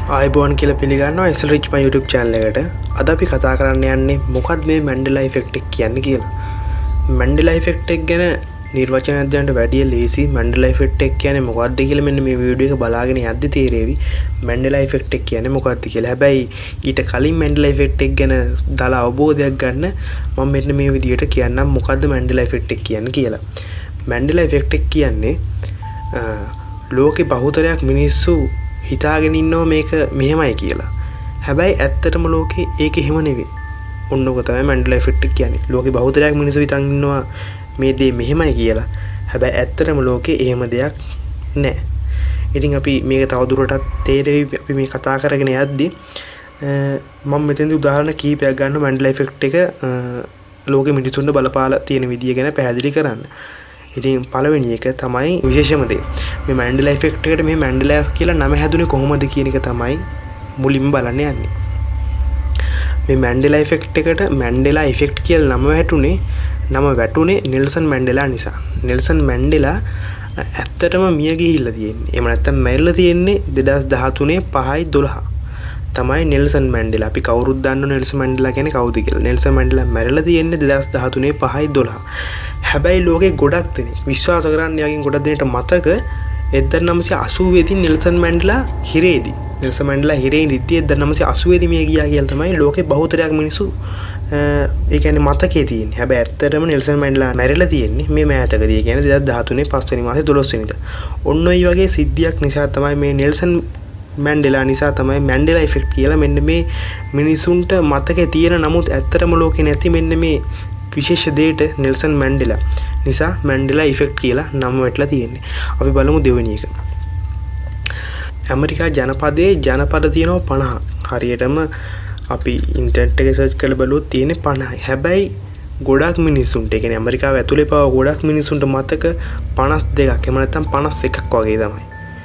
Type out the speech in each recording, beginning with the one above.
ආයිබෝන් කියලා පිළිගන්නවා SL Rich my YouTube channel එකට. අද අපි කතා කරන්න යන්නේ මොකක්ද මේ Mandela effect එක කියන්නේ කියලා. Mandela effect එක ගැන නිර්වචනයක් දෙන්න වැඩිය ලේසි. Mandela effect එක කියන්නේ මොකක්ද කියලා මෙන්න මේ වීඩියෝ එක බලාගෙන යද්දි තේරෙවි. Mandela effect එක කියන්නේ මොකක්ද කියලා. හැබැයි ඊට කලින් Mandela effect එක ගැන දාලා අවබෝධයක් ගන්න මම මෙන්න මේ විදිහට කියන්නම් මොකක්ද Mandela effect එක කියන්නේ කියලා. Mandela effect එක කියන්නේ ලෝකේ බහුතරයක් මිනිස්සු හිතාගෙන ඉන්නවා මේක මෙහෙමයි කියලා. හැබැයි ඇත්තටම ලෝකේ ඒක එහෙම නෙවෙයි. ඔන්නෝක තමයි Mandela effect එක කියන්නේ. ලෝකේ බහුතරයක් මිනිස්සු හිතන් ඉන්නවා මේ දේ මෙහෙමයි කියලා. හැබැයි ඇත්තටම ලෝකේ එහෙම දෙයක් නැහැ. ඉතින් අපි මේක තවදුරටත් තේරෙවි අපි මේ කතා කරගෙන යද්දි මම මෙතෙන්දී උදාහරණ කීපයක් ගන්න Mandela effect එක ලෝකෙ මිනිසුන්ට බලපාලා තියෙන විදිය ගැන පැහැදිලි කරන්න. ඉතින් පළවෙනි එක තමයි විශේෂම දේ. මේ Mandela effect එකට මේ Mandela කියලා නම හැදුනේ කොහොමද කියන එක තමයි මුලින්ම බලන්න යන්නේ. මේ Mandela effect එකට Mandela effect කියලා නම වැටුනේ නෙල්සන් මැන්ඩෙලා නිසා. නෙල්සන් මැන්ඩෙලා ඇත්තටම මිය ගිහිල්ලා තියෙන්නේ. එහෙම නැත්නම් මැරිලා තියෙන්නේ 2013 5/12. තමයි නෙල්සන් මැන්ඩෙලා. අපි කවුරුත් දන්නව නෙල්සන් මැන්ඩෙලා කියන්නේ කවුද කියලා. නෙල්සන් මැන්ඩෙලා මැරිලා තියෙන්නේ 2013 5/12. හැබැයි ලෝකේ ගොඩක් දෙනෙක් විශ්වාස කරන්නේ යකින් ගොඩක් දෙනෙක්ට මතක 1980 දී නෙල්සන් මැන්ඩෙලා හිරේදී. නෙල්සන් මැන්ඩෙලා හිරේ ඉඳිද්දී 1980 දී මිය ගියා කියලා තමයි ලෝකේ බහුතරයක් මිනිස්සු ඒ කියන්නේ මතකයේ තියෙන්නේ. හැබැයි ඇත්තටම නෙල්සන් මැන්ඩෙලා මැරිලා තියෙන්නේ මේ මෑතකදී. ඒ කියන්නේ 2013 5 වෙනි මාසේ 12 වෙනිදා. ඔන්න ඔය වගේ සිද්ධියක් නිසා තමයි මේ නෙල්සන් මැන්ඩෙලා නිසා තමයි Mandela effect කියලා මෙන්න මේ මිනිසුන්ට මතකේ තියෙන නමුත් ඇත්තටම ලෝකේ නැති මෙන්න මේ විශේෂ දෙයට නෙල්සන් මැන්ඩෙලා නිසා Mandela effect කියලා නම වැටලා තියෙන්නේ. අපි බලමු දෙවෙනි එක. ඇමරිකා ජනපදයේ ජනපද තියෙනවා 50. හරියටම අපි ඉන්ටර්නෙට් එකේ සර්ච් කරලා බලුවොත් තියෙන්නේ 50යි. හැබැයි ගොඩක් මිනිසුන්ට ඒ කියන්නේ ඇමරිකාව ඇතුලේ පව ගොඩක් මිනිසුන්ට මතක 52ක් එහෙම නැත්නම් 51ක් වගේ තමයි.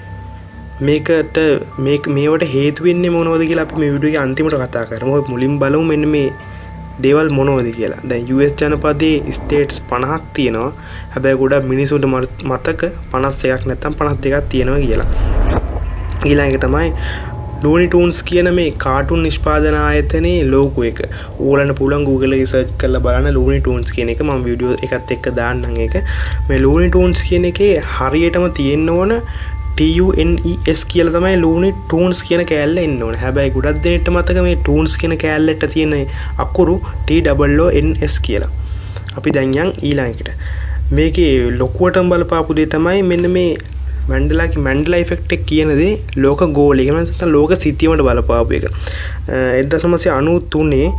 මේවට හේතු වෙන්නේ මොනවද කියලා අපි මේ වීඩියෝ එකේ අන්තිමට කතා කරමු. මුලින් බලමු මෙන්න මේ දේවල් මොනවද කියලා. දැන් US ජනපදයේ ස්ටේට්ස් 50ක් තියෙනවා. හැබැයි ගොඩක් මිනිසුන්ට මතක 51ක් නැත්නම් 52ක් තියෙනවා කියලා. ඊළඟ එක තමයි Looney Tunes කියන මේ කාටුන් නිෂ්පාදන ආයතනයේ ලෝගෝ එක. ඕගොල්ලන්ට පුළුවන් Google එකේ සර්ච් කරලා බලන්න Looney Tunes කියන එක. මම වීඩියෝ එකත් එක්ක දාන්නම් ඒක. මේ Looney Tunes කියන එකේ හරියටම තියෙන්න ඕන TUNES කියලා තමයි Looney Tunes කියන කෑල්ල එන්න ඕනේ. හැබැයි ගොඩක් දෙනෙක්ට මතක මේ Tunes කියන කෑල්ලට තියෙන අකුරු TOONS කියලා. අපි දැන් යන් ඊළඟට. මේකේ ලොකුවටම බලපාපු දේ තමයි මෙන්න මේ Mandela effect එක කියන දේ ලෝක ගෝලය. එහෙම නැත්නම් ලෝක සිතියමට බලපාපු එක. 1993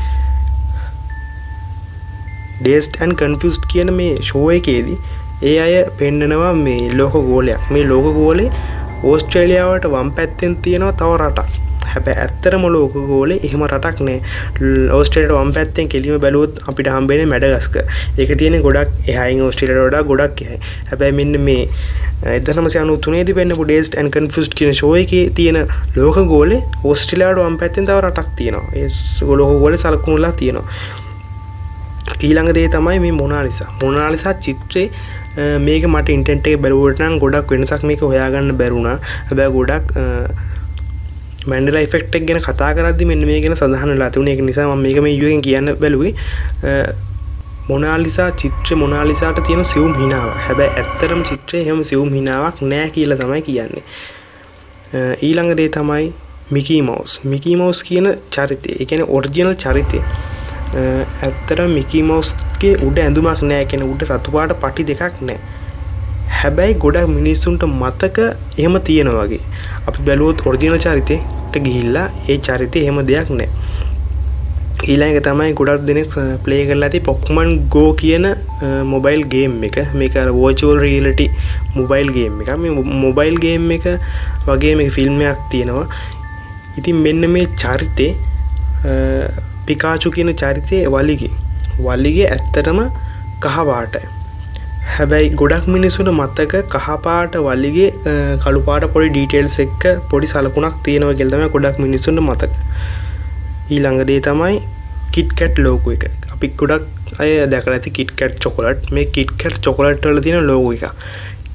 Dazed and Confused කියන මේ ෂෝ එකේදී ඒ අය පෙන්නනවා මේ ලෝක ගෝලයක්. මේ ලෝක ගෝලේ ඕස්ට්‍රේලියාවට වම් පැත්තෙන් තියෙනවා තව රටක්. හැබැයි ඇත්තටම ලෝක ගෝලේ එහෙම රටක් නෑ. ඕස්ට්‍රේලියාවට වම් පැත්තෙන් කෙලිම බැලුවොත් අපිට හම්බෙන්නේ මැඩගස්කර්. ඒක තියෙන්නේ ගොඩක් එහායින් ඕස්ට්‍රේලියාවට වඩා ගොඩක් එහායි. හැබැයි මෙන්න මේ 1993 දී පෙන්නපු Dazed and Confused කියන ෂෝ එකේ තියෙන ලෝක ගෝලේ ඕස්ට්‍රේලියාවට වම් පැත්තෙන් තව රටක් තියෙනවා. ඒ ලෝක ගෝලේ සලකුණුලා තියෙනවා. ඊළඟ දේ තමයි මේ මොනාලිසා චිත්‍රේ මේක මට ඉන්ටර්නෙට් එකේ බලුවට නම් ගොඩක් වෙනසක් මේක හොයාගන්න බැරුණා. හැබැයි ගොඩක් Mandela effect එක ගැන කතා කරද්දි මෙන්න මේ ගැන සඳහන් වෙලා තිබුණේ. ඒක නිසා මම මේක මේ වීඩියෝ එකෙන් කියන්න බැලුවේ. මොනාලිසා චිත්‍රේ මොනාලිසාට තියෙන සියුම් හිනාවක්. හැබැයි ඇත්තටම චිත්‍රේ එහෙම සියුම් හිනාවක් නෑ කියලා තමයි කියන්නේ. ඊළඟ දේ තමයි මිකී මවුස් කියන චරිතය. ඒ කියන්නේ ඔරිජිනල් චරිතය. ඇත්තටම මිකී මවුස්ගේ උඩ ඇඳුමක් නෑ. කියන්නේ උඩ රතු පාට පටි දෙකක් නෑ. හැබැයි ගොඩක් මිනිස්සුන්ට මතක එහෙම තියෙනවා වගේ. අපි බැලුවොත් ඔරිජිනල් චරිතෙට ගිහිල්ලා ඒ චරිතේ එහෙම දෙයක් නෑ. ඊළඟ එක තමයි ගොඩක් දෙනෙක් ප්ලේ කරලා ඇති Pokemon Go කියන මොබයිල් ගේම් එක. මේක virtual reality මොබයිල් ගේම් එකක්. මේ මොබයිල් ගේම් එක වගේ මේක ෆිල්ම් එකක් තියෙනවා. ඉතින් මෙන්න මේ චරිතේ පිකාචු කියන චරිතයේ වලිගේ ඇත්තටම කහ පාටයි. හැබැයි ගොඩක් මිනිස්සුන්ට මතක කහ පාට වලිගේ කළු පාට පොඩි ඩීටේල්ස් එක්ක පොඩි සලකුණක් තියෙනවා කියලා තමයි ගොඩක් මිනිස්සුන්ට මතක. ඊළඟ දේ තමයි KitKat ලෝගෝ එක. අපි ගොඩක් අය දැකලා ඇති KitKat චොකලට්. මේ KitKat චොකලට් වල තියෙන ලෝගෝ එක.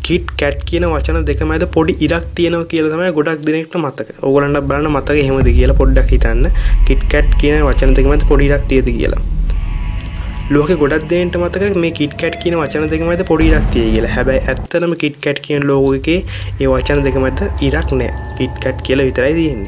කිට් කැට් කියන වචන දෙක මැද පොඩි ඉරක් තියෙනවා කියලා තමයි ගොඩක් දෙනෙක්ට මතක. ඕගොල්ලන්ට බලන්න මතක එහෙමද කියලා පොඩ්ඩක් හිතන්න. කිට් කැට් කියන වචන දෙක මැද පොඩි ඉරක් තියෙද කියලා. ලෝකේ ගොඩක් දෙනෙක්ට මතක මේ කිට් කැට් කියන වචන දෙක මැද පොඩි ඉරක් තියෙයි කියලා. හැබැයි ඇත්තටම කිට් කැට් කියන ලෝගෝ එකේ ඒ වචන දෙක මැද ඉරක් නැහැ. කිට් කැට් කියලා විතරයි තියෙන්නේ.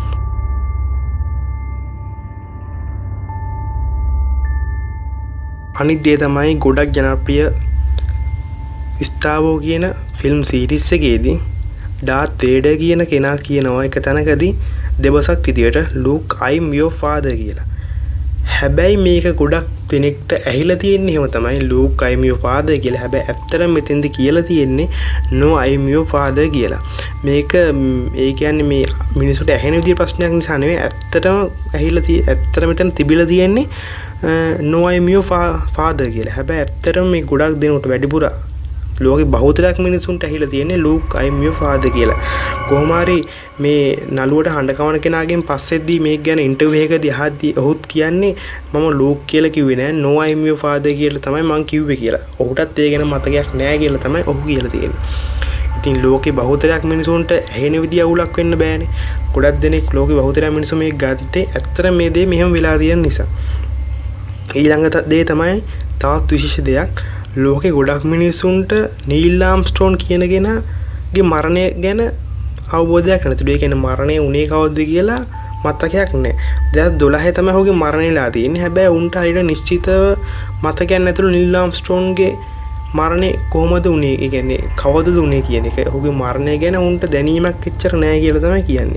අනිත් දේ තමයි ගොඩක් ජනප්‍රිය ස්ටාර් වෝර් කියන ෆිල්ම් සීරීස් එකේදී ඩාර්ත් වේඩර් කියන කෙනා කියනවා එක තැනකදී දෙබසක් විදියට ලූක් I'm your father කියලා. හැබැයි මේක ගොඩක් දෙනෙක්ට ඇහිලා තියෙන්නේ එහෙම තමයි ලූක් I'm your father කියලා. හැබැයි ඇත්තටම මෙතෙන්ද කියලා තියෙන්නේ no I'm your father කියලා. මේක ඒ කියන්නේ මේ මිනිසුන්ට ඇහෙන විදිහේ ප්‍රශ්නයක් නිසා නෙවෙයි ඇත්තටම ඇත්තටම මෙතන තිබිලා තියෙන්නේ no I'm your father කියලා. හැබැයි ඇත්තටම මේ ගොඩක් දෙනෙකුට වැඩිපුර ලෝකේ බහුතරයක් මිනිසුන්ට ඇහිලා තියෙන්නේ ලූක් I'm your father කියලා. කොහොම හරි මේ නළුවට හඬ කවන කෙනාගෙන් පස්සෙද්දී මේක ගැන ඉන්ටර්විව් එකකදී අහද්දී ඔහුත් කියන්නේ මම ලූක් කියලා කිව්වේ නෑ no I'm your father කියලා තමයි මං කිව්වේ කියලා. ඔහුටත් ඒ ගැන මතකයක් නෑ කියලා තමයි ඔහු කියලා තියෙන්නේ. ඉතින් ලෝකේ බහුතරයක් මිනිසුන්ට ඇහෙන විදිය අවුලක් වෙන්න බෑනේ. ගොඩක් දෙනෙක් ලෝකේ බහුතරයක් මිනිස්සු මේක ගත්තේ ඇත්තට මේ දේ මෙහෙම වෙලා තියෙන නිසා. ඊළඟ දේ තමයි තවත් විශේෂ දෙයක්. ලෝකේ ගොඩක් මිනිසුන්ට නීල් ආම්ස්ට්‍රෝන් කියන කෙනාගේ මරණය ගැන අවබෝධයක් නැතිලු. ඒ කියන්නේ මරණය උනේ කවද්ද කියලා මතකයක් නැහැ. 2012 තමයි ඔහුගේ මරණයලා තියෙන්නේ. හැබැයි උන්ට හරියට නිශ්චිතව මතකයක් නැතිලු නීල් ආම්ස්ට්‍රෝන්ගේ මරණය කොහොමද උනේ? ඒ කියන්නේ කවදද උනේ කියන එක. ඔහුගේ මරණය ගැන උන්ට දැනීමක් එච්චර නැහැ කියලා තමයි කියන්නේ.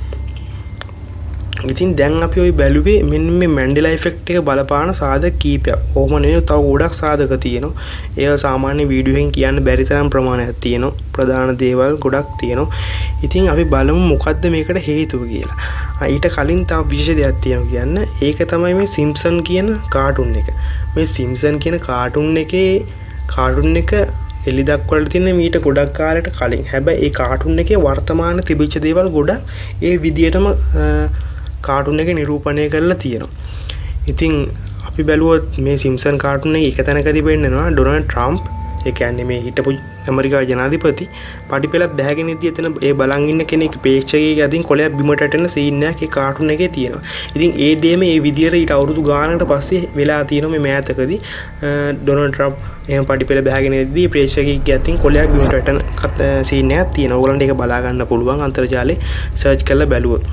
ඉතින් දැන් අපි ওই බැලුවේ මෙන්න මේ මැන්ඩෙලා ඉෆෙක්ට් එක බලපාන සාධක කීපයක්. කොහොම නෙවෙයි තව ගොඩක් සාධක තියෙනවා. ඒවා සාමාන්‍ය වීඩියෝ එකෙන් කියන්න බැරි තරම් ප්‍රමාණයක් තියෙනවා. ප්‍රධාන දේවල් ගොඩක් තියෙනවා. ඉතින් අපි බලමු මොකද්ද මේකට හේතුව කියලා. ඊට කලින් තව විශේෂ දෙයක් තියෙනවා කියන්න. ඒක තමයි මේ සිම්ප්සන් කියන කාටුන් එක. මේ සිම්ප්සන් කියන කාටුන් එක එලි දක්වලා තියෙන මීට ගොඩක් කාලයකට කලින්. හැබැයි ඒ කාටුන් එකේ වර්තමාන තිබිච්ච දේවල් ගොඩක් ඒ විදියටම කාටුන් එක නිරූපණය කරලා තියෙනවා. ඉතින් අපි බැලුවොත් මේ සිම්ප්සන් කාටුන් එක තැනකදී පෙන්නනවා ඩොනල්ඩ් ට්‍රම්ප්, ඒ කියන්නේ මේ හිටපු ඇමරිකාවේ ජනාධිපති පඩිපෙළක් බැහැගෙන ඉද්දි එතන ඒ බලන් ඉන්න කෙනෙක් ප්‍රේක්ෂකයෙක් අතින් කොලයක් බිමට ඇටෙන සීන් එකක් ඒ කාටුන් එකේ තියෙනවා. ඉතින් ඒ දෙම මේ විදියට ඊට අවුරුදු ගානකට පස්සේ වෙලා තියෙනවා මේ මෑතකදී ඩොනල්ඩ් ට්‍රම්ප් එහෙම පඩිපෙළ බැහැගෙන ඉද්දි ප්‍රේක්ෂකයෙක් අතින් කොලයක් බිමට ඇටෙන සීන් එකක් තියෙනවා. ඕගොල්ලන්ට ඒක බලා ගන්න පුළුවන් අන්තර්ජාලේ සර්ච් කරලා බැලුවොත්.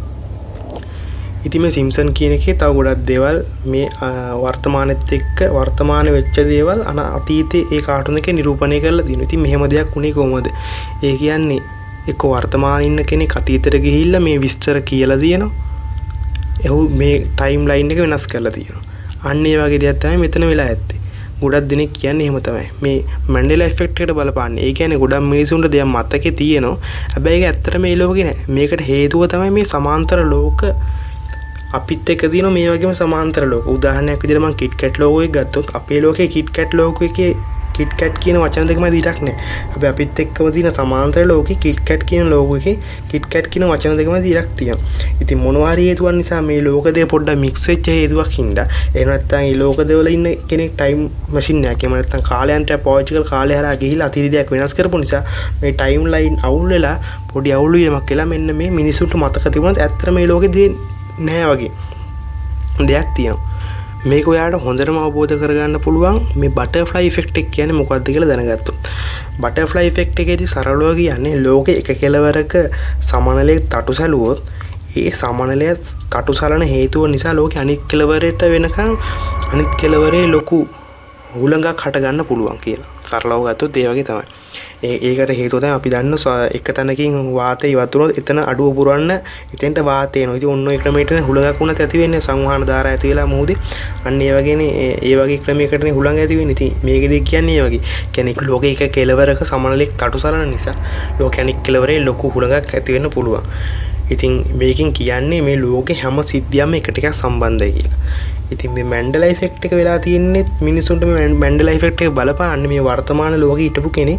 ඉතින් මේ සිම්ප්සන් කියන එකේ තව ගොඩක් දේවල් මේ වර්තමානෙත් එක්ක වර්තමාන වෙච්ච දේවල් අතීතයේ ඒ කාටුන් එකේ නිරූපණය කරලා තියෙනවා. ඉතින් මෙහෙම දෙයක් උනේ කොහොමද? ඒ කියන්නේ එක්ක වර්තමානයේ ඉන්න කෙනෙක් අතීතයට ගිහිල්ලා මේ විස්තර කියලා දෙනවා. එහු මේ ටයිම් ලයින් එක වෙනස් කරලා තියෙනවා. අන්න ඒ වගේ දෙයක් තමයි මෙතන වෙලා ඇත්තේ. ගොඩක් දෙනෙක් කියන්නේ එහෙම තමයි. මේ මැන්ඩෙලා ඉෆෙක්ට් එකට බලපාන්නේ. ඒ කියන්නේ ගොඩක් මිනිසුන්ට දෙයක් මතකේ තියෙනවා. හැබැයි ඒක ඇත්තට මේ ලෝකේ නෑ. මේකට හේතුව තමයි මේ සමාන්තර ලෝක අපිත් එක්ක දින මේ වගේම සමාන්තර ලෝක. උදාහරණයක් විදිහට මම කිට් කැට් ලෝගෝ එක ගත්තොත් අපේ ලෝකේ කිට් කැට් ලෝගෝ එකේ කිට් කැට් කියන වචන දෙකම දීටක් නැහැ. හැබැයි අපිත් එක්කම තියෙන සමාන්තර ලෝකේ කිට් කැට් කියන ලෝගෝ එකේ කිට් කැට් කියන වචන දෙකම දීටක් තියෙනවා. ඉතින් මොනවා හරි හේතුවක් නිසා මේ ලෝක දෙක පොඩ්ඩක් මික්ස් වෙච්ච හේතුවක් හින්දා එහෙම නැත්නම් මේ ලෝක දෙවල ඉන්න කෙනෙක් ටයිම් මැෂින් එකක් එහෙම නැත්නම් කාලයන්ත්‍රය පාවිච්චි කරලා කාලය හරහා ගිහිල්ලා අතීත දෙයක් වෙනස් කරපු නිසා මේ ටයිම් ලයින් අවුල් වෙලා පොඩි අවුල් වීමක් වෙලා මෙන්න මේ මිනිසුන්ට මතක තිබුණත් ඇත්තට මේ ලෝකේ දෙන්නේ නැහැ වගේ දෙයක් තියෙනවා. මේක ඔයාලට හොඳටම අවබෝධ කරගන්න පුළුවන් මේ බටර්ෆ්ලයි ඉෆෙක්ට් එක කියන්නේ මොකක්ද කියලා දැනගත්තොත්. බටර්ෆ්ලයි ඉෆෙක්ට් එකේදී සරලව කියන්නේ ලෝකේ එක කෙලවරක සමනලයේ තටු සැලුවොත් ඒ සමනලය තටු සලන හේතුව නිසා ලෝකේ අනිත් කෙලවරට වෙනකන් අනිත් කෙලවරේ ලොකු හුලඟක් හට ගන්න පුළුවන් කියලා. සරලව ගත්තොත් ඒ වගේ තමයි. ඒකට හේතුව තමයි අපි දන්න එක තැනකින් වාතය ඉවත් වුණොත් එතන අඩුව පුරවන්න එතෙන්ට වාතය එනවා. ඉතින් ඔන්න ඔය ක්‍රමයකට හුලඟක් වුණත් ඇති වෙන්නේ සංවහන ධාරා ඇති වෙලා මොහොතේ. අන්න ඒ වගේනේ ඒ වගේ ක්‍රමයකටනේ හුලඟ ඇති වෙන්නේ. ඉතින් මේකෙදි කියන්නේ ඒ වගේ. කියන්නේ ලෝකේ එක කෙලවරක සමනලෙක් තටු සලන නිසා ලෝකේ අනිත් කෙලවරේ ලොකු හුලඟක් ඇති වෙන්න පුළුවන්. ඉතින් මේකෙන් කියන්නේ මේ ලෝකේ හැම සිද්ධියක්ම එක ටිකක් සම්බන්ධයි කියලා. ඉතින් මේ මැන්ඩෙලා ඉෆෙක්ට් එක වෙලා තියෙන්නේ මිනිසුන්ට මේ මැන්ඩෙලා ඉෆෙක්ට් එක බලපාන්නේ මේ වර්තමාන ලෝකෙ හිටපු කෙනෙක්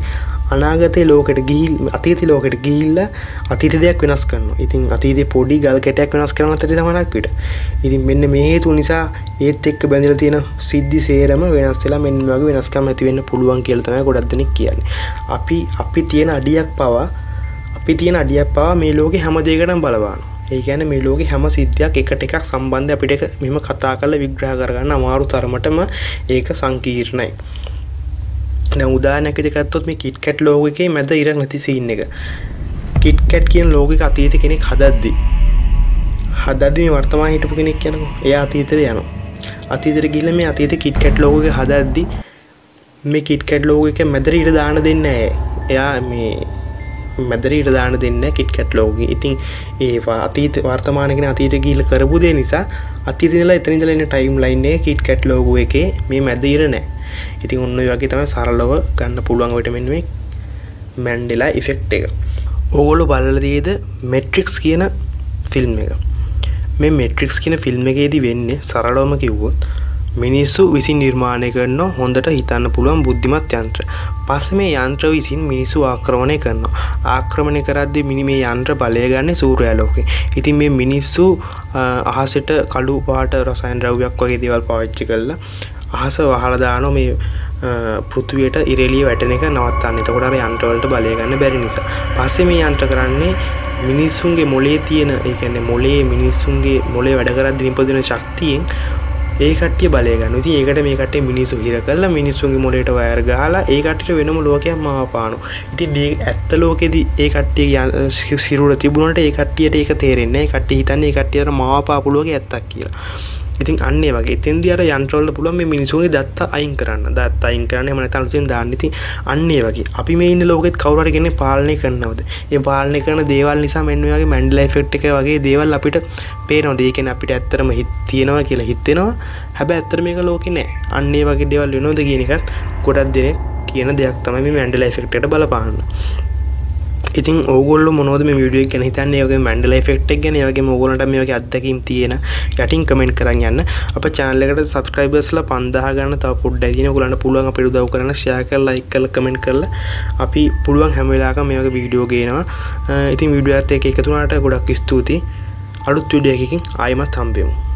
අනාගතයේ ලෝකෙට ගිහිල්ලා අතීත ලෝකෙට ගිහිල්ලා අතීත දෙයක් වෙනස් කරනවා. ඉතින් අතීතේ පොඩි ගල් කැටයක් වෙනස් කරන අතරේ තමනක් විතර. ඉතින් මෙන්න මේ හේතු නිසා ඒත් එක්ක බැඳලා තියෙන සිද්ධි සේරම වෙනස් වෙලා මෙන්න මේ වගේ වෙනස්කම් ඇති වෙන්න පුළුවන් කියලා තමයි ගොඩක් දෙනෙක් කියන්නේ. අපි තියෙන අඩියක් පවා මේ ලෝකේ හැම දෙයකටම බලපානවා. ඒ කියන්නේ මේ ලෝකේ හැම සිද්ධියක් එකට එකක් සම්බන්ධ අපිට මෙහෙම කතා කරලා විග්‍රහ කරගන්න අමාරු තරමටම ඒක සංකීර්ණයි. දැන් උදාහරණයක් විදිහට ගත්තොත් මේ කිට්කැට් ලෝගෝ එකේ මැද ඉර නැති සීන් එක. කිට්කැට් කියන ලෝගෝ එක අතීත කෙනෙක් හදද්දි මේ වර්තමානයේ හිටපු කෙනෙක් කියනකො එයා අතීතෙට යනවා. අතීතෙට ගිහිල්ලා මේ අතීත කිට්කැට් ලෝගෝ එක හදද්දි මේ කිට්කැට් ලෝගෝ එක මැදට ඉර දාන්න දෙන්නේ නැහැ. එයා මේ මැදට ඉර දාන්න දෙන්නේ නැහැ කිට්කැට් ලෝගෝ. ඉතින් ඒ අතීත වර්තමානයේ කෙනා අතීතෙට ගිහිල්ලා කරපු දේ නිසා අතීතේ ඉඳලා එතන ඉඳලා එන ටයිම් ලයින් එකේ කිට්කැට් ලෝගෝ එකේ මේ මැද ඉර නැහැ. ඉතින් ඔන්න ඔය වගේ තමයි සරලව ගන්න පුළුවන් ඔයිට මෙන්න මේ මැන්ඩෙලා ඉෆෙක්ට් එක. ඕගොල්ලෝ බලලා තියෙද මැට්‍රික්ස් කියන ෆිල්ම් එක. මේ මැට්‍රික්ස් කියන ෆිල්ම් එකේදී වෙන්නේ සරලවම කිව්වොත් මිනිස්සු විසින් නිර්මාණය කරන හොඳට හිතන්න පුළුවන් බුද්ධිමත් යන්ත්‍ර. පස්සේ මේ යන්ත්‍ර විසින් මිනිස්සු ආක්‍රමණය කරනවා. ආක්‍රමණය කරද්දී මේ යන්ත්‍ර බලය ගන්න සූර්යාලෝකයෙන්. ඉතින් මේ මිනිස්සු අහසට කළු පාට රසායන ද්‍රව්‍යයක් වගේ දේවල් පාවිච්චි කරලා අහස වහලා දානවා මේ පෘථුවියට ඉරෙලිය වැටෙන එක නවත්තන්න. එතකොට අර යන්ත්‍ර වලට බලය ගන්න බැරි නිසා. පස්සේ මේ යන්ත්‍ර කරන්නේ මිනිස්සුන්ගේ මොළයේ තියෙන, ඒ කියන්නේ මිනිස්සුන්ගේ මොළේ වැඩ කරද්දී නිපදවන ශක්තියෙන් ඒ කට්ටිය බලය ගන්න. ඉතින් ඒකට මේ කට්ටිය මිනිස්සු හිර කරලා මිනිස්සුන්ගේ මොළයට වයර් ගහලා ඒ කට්ටියට වෙනම ලෝකයක් මාවපානවා. ඉතින් මේ ඇත්ත ලෝකෙදී ඒ කට්ටිය සිරුර තිබුණාට ඒ කට්ටියට ඒක තේරෙන්නේ නැහැ. ඒ කට්ටිය හිතන්නේ ඒ කට්ටියට මාවපාපු ලෝකේ ඇත්තක් කියලා. ඉතින් අන්න ඒ වගේ එතෙන්දී අර යන්ත්‍ර වල පුළුවන් මේ මිනිස්සුන්ගේ දත්ත අයින් කරන්න. දත්ත අයින් කරන්න එහෙම නැත්නම් අලුතෙන් දාන්න. ඉතින් අන්න ඒ වගේ අපි මේ ඉන්න ලෝකෙත් කවුරු හරි කෙනෙක් පාලනය කරනවද? ඒ පාලනය කරන දේවල් නිසා මෙන්න මේ වගේ මැන්ඩෙලා ඉෆෙක්ට් එක වගේ දේවල් අපිට පේනවද? ඒ කියන්නේ අපිට ඇත්තටම තියෙනවා කියලා හිතෙනවා. හැබැයි ඇත්තට මේක ලෝකේ නෑ. අන්න ඒ වගේ දේවල් වෙනවද කියන එකත් ගොඩක් දෙනෙක් කියන දෙයක් තමයි මේ මැන්ඩෙලා ඉෆෙක්ට් එකට බලපාන්න. ඉතින් ඕගොල්ලෝ මොනවද මේ වීඩියෝ එක ගැන හිතන්නේ? ඒ වගේ මැන්ඩෙලා ඉෆෙක්ට් එක ගැන, ඒ වගේම ඕගොල්ලන්ට මේ වගේ අත්දැකීම් තියෙන යටින් කමෙන්ට් කරන් යන්න. අපේ channel එකට subscribersලා 5000 ගන්න තව පොඩ්ඩයි තියෙන. ඕගොල්ලන්ට පුළුවන් අපිට උදව් කරන්න, share කරලා, like කරලා, comment කරලා අපි පුළුවන් හැම වෙලාවකම මේ වගේ වීඩියෝ ගේනවා. ඉතින් වීඩියෝ එකත් එක්ක එකතු වුණාට ගොඩක් ස්තුතියි. අලුත් වීඩියෝ එකකින් ආයෙමත් හම්බෙමු.